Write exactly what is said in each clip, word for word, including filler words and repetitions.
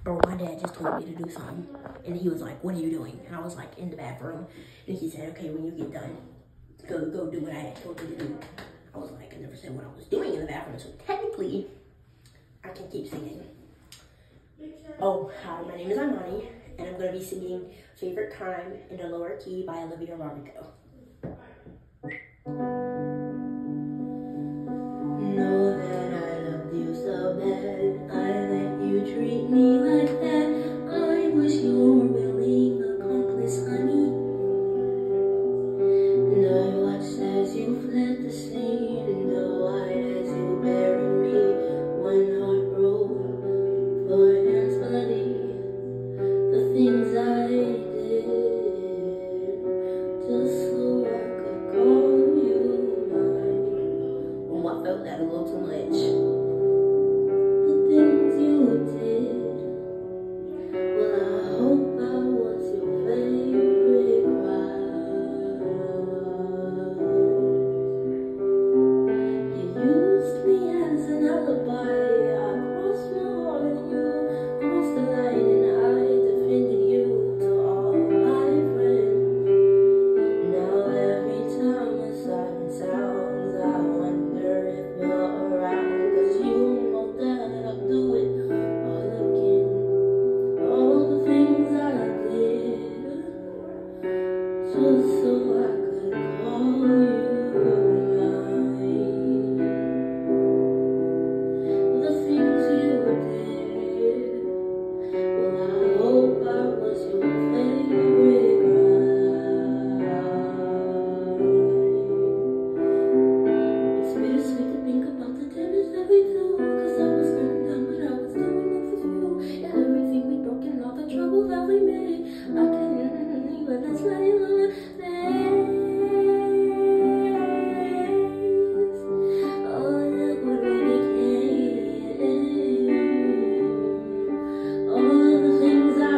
Bro, my dad just told me to do something. And he was like, what are you doing? And I was like, in the bathroom. And he said, okay, when you get done, go go do what I had told you to do. I was like, I never said what I was doing in the bathroom. So technically, I can keep singing. Oh, hi, my name is Imani. And I'm going to be singing Favorite Crime in the Lower Key by Olivia Rodrigo. Know that I loved you so bad, I let you treat me like that. I was your willing accomplice, honey. And I watched as you fled the scene, and white as you buried me. One heart broke, four hands bloody. The things I did, just so I could call you mine. Oh, I felt that a little too much. The things you did, well, I hope I was your favorite crime. You used me as an alibi. I crossed my heart and you crossed the line, and I defended you to all my friends. Now every time a siren sounds, I wonder if you're around, 'cause you know that I'll do it all again. All the things I did, just so I could call you mine. The things you did, well, I hope I was your favorite crime. It's bittersweet to think about the damage that we do, 'cause I was going down, but I was doing it for you. Yeah, everything we broke and all the trouble that we made, I can't even let's let it on my face. Oh, look what we became. All the things I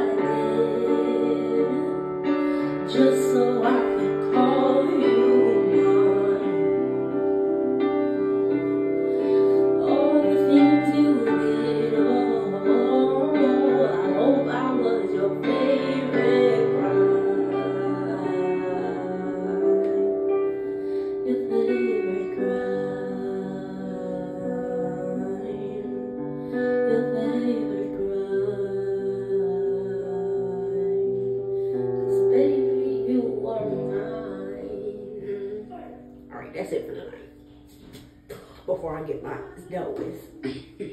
did, just so I could call you mine. All the things you did, oh, I hope I was your favorite crime. Your favorite crime. Your favorite crime. 'Cause baby, you are mine. Alright, that's it for tonight. Before I get my dough with.